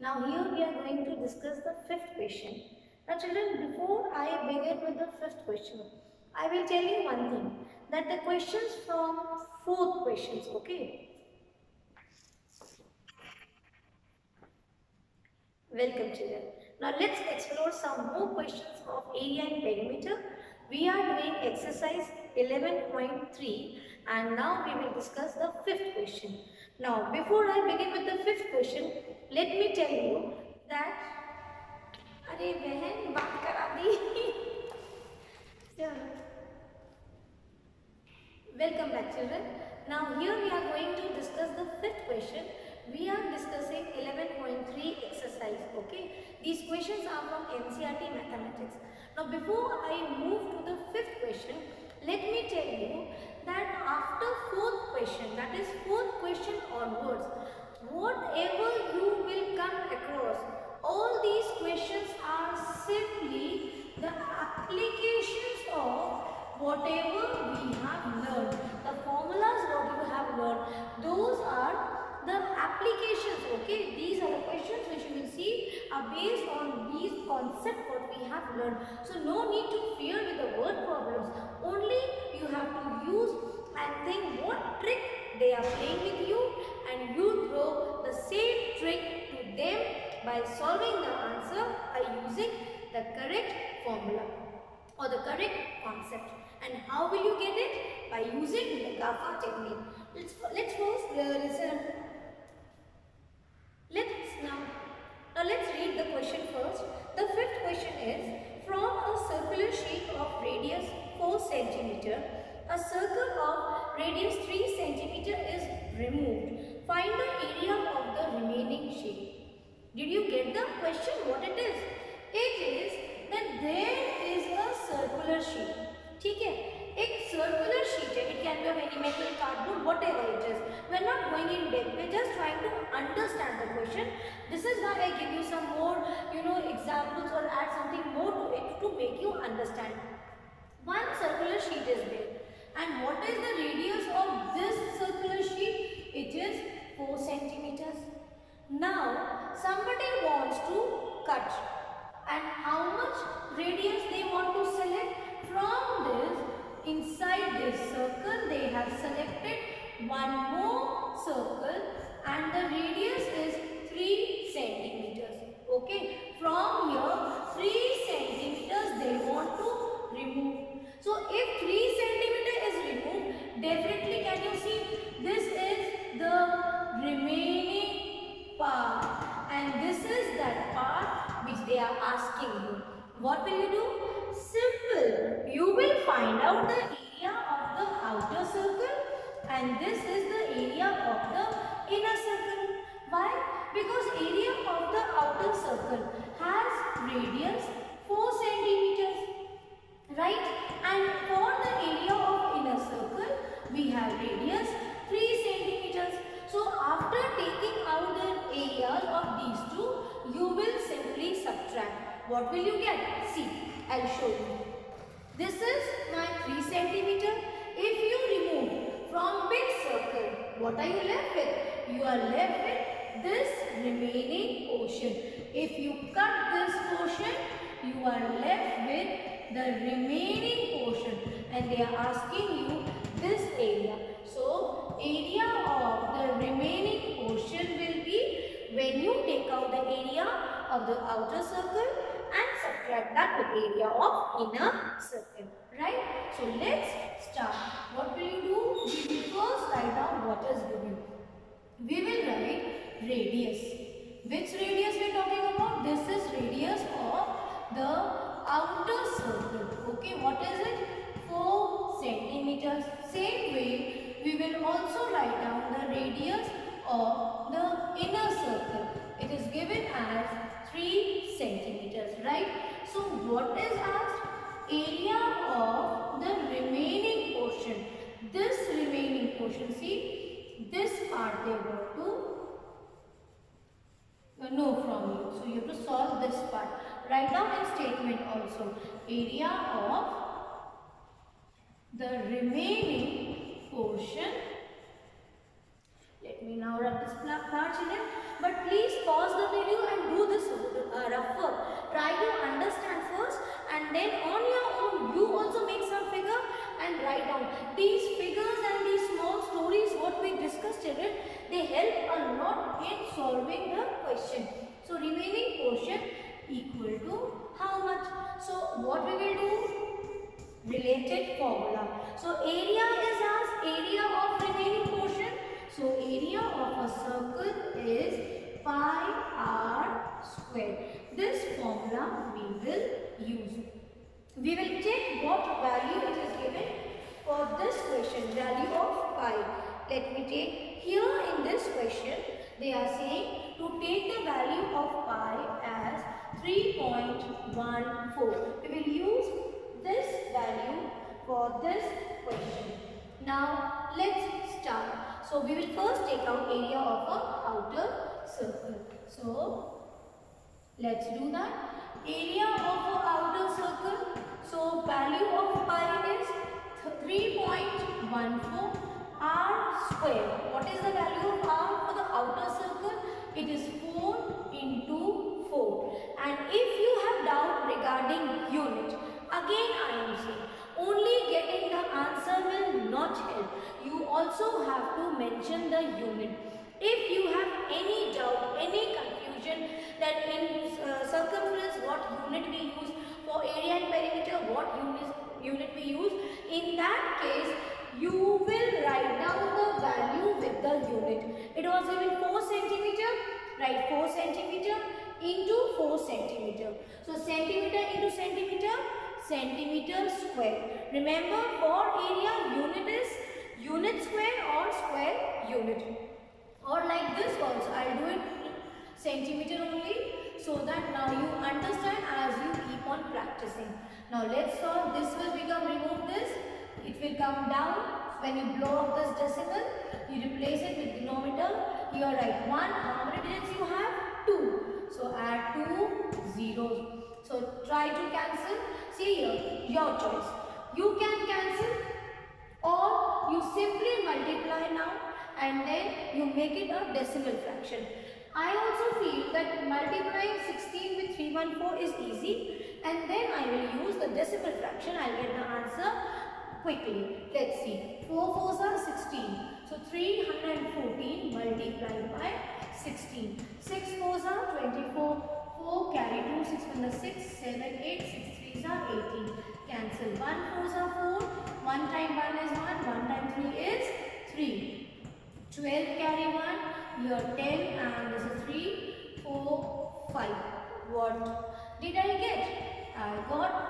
Now here we are going to discuss the fifth question. Now children, before I begin with the fifth question, I will tell you one thing, that the questions from fourth questions, okay? Welcome children. Now let's explore some more questions of area and perimeter. We are doing exercise 11.3 and now we will discuss the fifth question. Now before I begin with the fifth question, let me tell you that अरे बहन बात करा दी चलो Welcome back children. Now here we are going to discuss the fifth question. We are discussing 11.3 exercise, okay? These questions are from NCERT Mathematics. Now before I move to the fifth question, let me tell you that after fourth question, that is fourth question onwards, whatever you will come across, all these questions are simply the applications of whatever we have learned. The formulas what you have learned, those are the applications, okay? These are the questions which you will see are based on these concepts what we have learned. So no need to fear with the word problems. Only you have to use and think what trick they are playing with you, and you throw the same trick to them by solving the answer by using the correct formula or the correct concept. And how will you get it? By using the GAFA technique. Let's first listen. Let's read the question first. The fifth question is, from a circular sheet of radius 4 cm, a circle of radius 3 cm is removed. Find the area of the remaining sheet. Did you get the question? What it is? It is that there is a circular sheet. ठीक है, एक circular sheet है. It can be of any metal, cardboard, whatever it is. We are not going in depth. We are just trying to understand the question. This is why I give you some more, examples or add something more to it to make you understand. One circular sheet is there, and what is the radius of this circular sheet? It is 4 centimeters. Now somebody wants to cut, and how much radius they want to select? From this, inside this circle they have selected one more circle, and the radius is 3 centimeters. Okay, from here 3 centimeters they want to remove. So if 3 centimeter is removed, definitely can you see this is the remaining part, and this is that part which they are asking you. What will you do? Simple. You will find out the area of the outer circle, and this is the area of the inner circle. Why? Because area of the outer circle has radius 4 centimeters, right? And for the area of inner circle, we have radius 3 centimeters. So after taking out the areas of these two, you will simply subtract. What will you get? See, I'll show you. This is my 3 centimeter. If you remove from big circle, what are you left with? You are left with this remaining portion. If you cut this portion, you are left with the remaining portion, and they are asking you this area. So area of the remaining portion will be when you take out the area of the outer circle and subtract that with area of inner circle, right? So let's start. What will you do? We will first write down what is given. We will write radius. Which radius we are talking about? This is radius of the outer circle. Okay, what is it? 4 centimeters. Same way, we will also write down the radius of the inner circle. It is given as 3 centimeters, right? So what is asked? Area of the remaining portion. This remaining portion, see, this part they want to know from you. So you have to solve this part. Write down a statement also. Area of the remaining portion. Let me now wrap this part, children. But please pause the video and do this rough work. Try to understand first, and then on your own you also make some figure and write down. These figures and these small stories what we discussed, children, they help a lot in solving the question. So remaining portion equal to how much? So what we will do? Related formula. So area is asked, area of remaining portion. So area of a circle is pi r square. This formula we will use. We will check what value it is given for this question, value of pi. Let me take here in this question, they are saying to take the value of pi as 3.14. We will use this value for this question. Now let's start. So we will first take out area of a outer circle. So let's do that. Area of a outer circle. So value of pi is 3.14 r square. What is the value of r for the outer circle? It is 4 into 4. And if you have doubt regarding unit, again I am saying, only getting the answer will not help. You also have to mention the unit. If you have any doubt, any confusion that in circumference what unit we use, for area and perimeter what unit we use, in that case you will write down the value with the unit. It was given 4 centimeter, write 4 centimeter into 4 centimeter. So centimeter into centimeter, centimeter square. Remember, for area unit is unit square or square unit. Or like this also, I'll do it centimeter only, so that now you understand as you keep on practicing. Now let's solve. This will become, remove this, it will come down. When you blow off this decimal, you replace it with denominator. Here write 1. How many digits you have? 2. So add 2 zeros. So try to cancel. See here, your choice. You can cancel or you simply multiply now and then you make it a decimal fraction. I also feel that multiplying 16 with 314 is easy, and then I will use the decimal fraction. I'll get the answer quickly. Let's see. 4 4s are 16. So 314 multiplied by 16. 6 4s are 24. 4 carry 2, 6 from the 6, 7, 8, 6 3s are 18. Cancel. 1 4s are 4. 1 time 1 is 1. 1 time 3 is 3. 12 carry 1. Here 10 and this is 3, 4, 5. What did I get? I got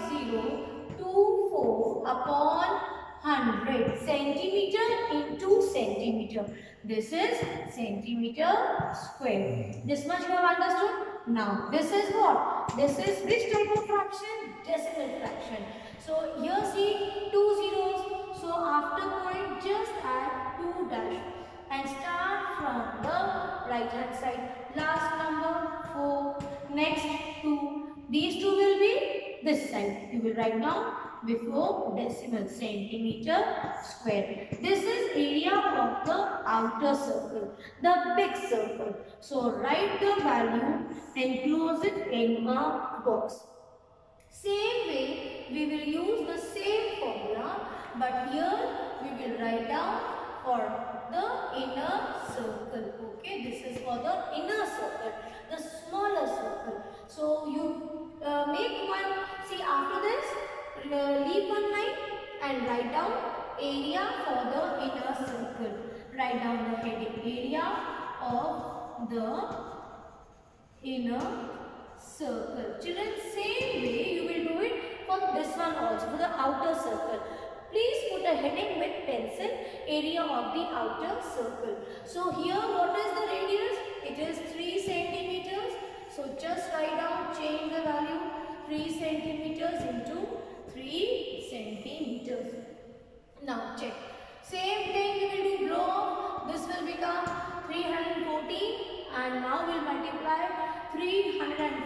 5024 upon 100. Centimeter into centimeter. This is centimeter square. This much you have understood? Now this is what? This is which type of fraction? Decimal fraction. So here see 2 zeros. So after point just add 2 dash and start from the right hand side. Last number 4. Next 2. These 2 will be this side. You will write down before decimal, centimeter square. This is area of the outer circle, the big circle. So write the value and close it in a box. Same way we will use the same formula, but here we will write down for the inner circle. Okay, this is for the inner circle, the smaller circle. So you make one. See, after this, leave one line and write down area for the inner circle. Write down the heading, area of the inner circle. Children, same way you will do it for this one also, for the outer circle. Please put a heading with pencil, area of the outer circle. So here what is the radius? It is 3 centimeters. So just write down, change the value, 3 centimeters into 3 centimeters. Now check. Same thing we will do, blow off. This will become 314 and now we will multiply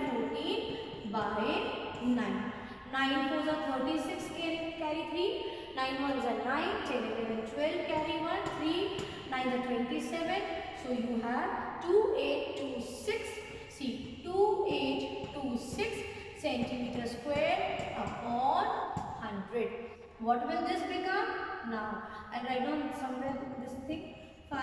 314 by 9. 9 4s are 36, carry 3. 9 ones are 9, 10, 11, 12, carry 1, 3, 9 are 27. So you have 2826. See, 2826 centimeter square upon 100. What will this become? Now, I'll write down somewhere this thing,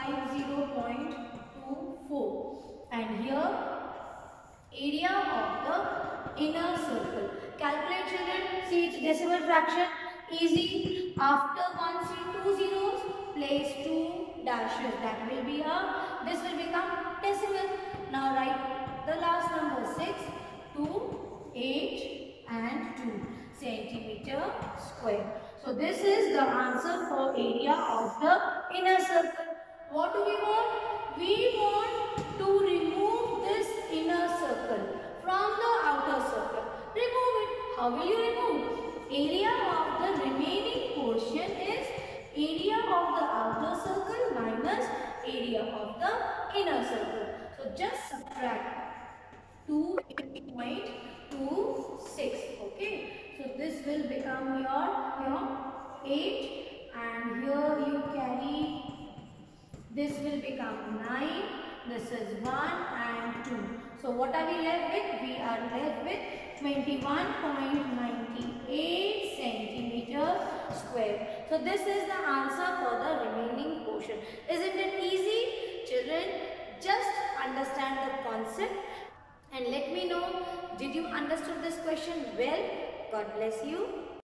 50.24. And here, area of the inner circle. Calculate, children. See, it's decimal fraction. Easy. After one see two zeros, place two dashes. That will be this will become decimal. Now write the last number 6, 2, 8 and 2 centimeter square. So this is the answer for area of the inner circle. What do we want? We want to remove this inner circle from the outer circle. Remove it. How will you remove? Area of the remaining portion is area of the outer circle minus area of the inner circle. So just subtract 2.26. Okay. So this will become your 8, and here you carry, this will become 9. This is 1 and 2. So what are we left with? We are left with 21.98 centimeter square. So this is the answer for the remaining portion. Isn't it easy? Children, just understand the concept and let me know, did you understood this question well? God bless you.